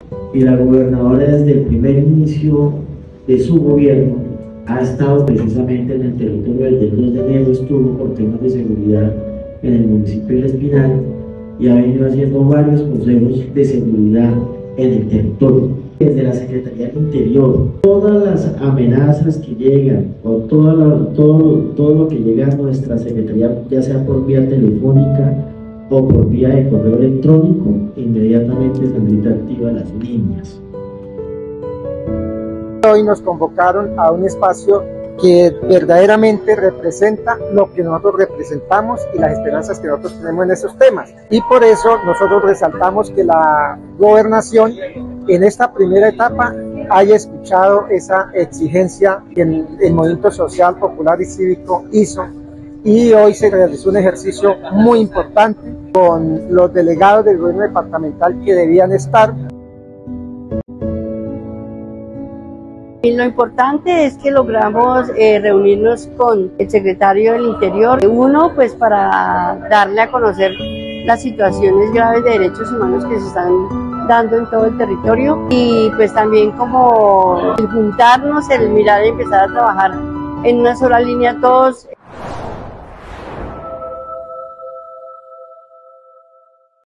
y la gobernadora desde el primer inicio de su gobierno ha estado precisamente en el territorio. Desde el 2 de enero estuvo por temas de seguridad en el municipio de El Espinal y ha venido haciendo varios consejos de seguridad en el territorio. Desde la Secretaría del Interior, todas las amenazas que llegan o todo lo que llega a nuestra Secretaría, ya sea por vía telefónica o por vía de correo electrónico, inmediatamente se habilita activa las líneas. Hoy nos convocaron a un espacio que verdaderamente representa lo que nosotros representamos y las esperanzas que nosotros tenemos en esos temas. Y por eso nosotros resaltamos que la gobernación en esta primera etapa haya escuchado esa exigencia que el Movimiento Social, Popular y Cívico hizo, y hoy se realizó un ejercicio muy importante con los delegados del gobierno departamental que debían estar. Y lo importante es que logramos reunirnos con el secretario del Interior, uno pues para darle a conocer las situaciones graves de derechos humanos que se están dando en todo el territorio, y pues también como el juntarnos, el mirar y empezar a trabajar en una sola línea todos.